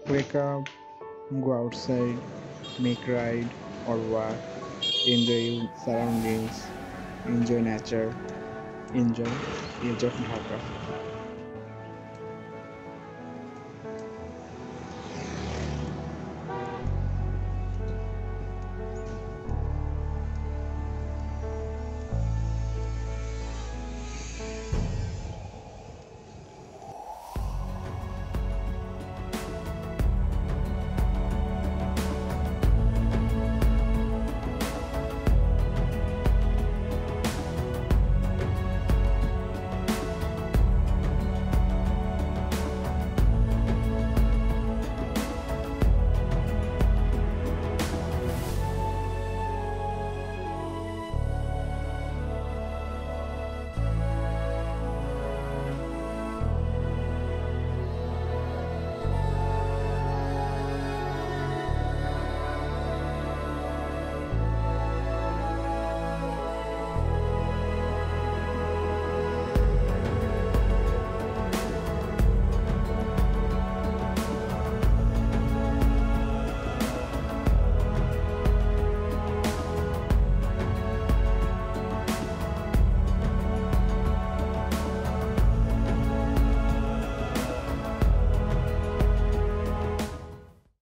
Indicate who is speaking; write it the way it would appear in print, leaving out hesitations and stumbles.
Speaker 1: Wake up, go outside, make ride or walk, enjoy your surroundings, enjoy nature, enjoy age of Dhaka.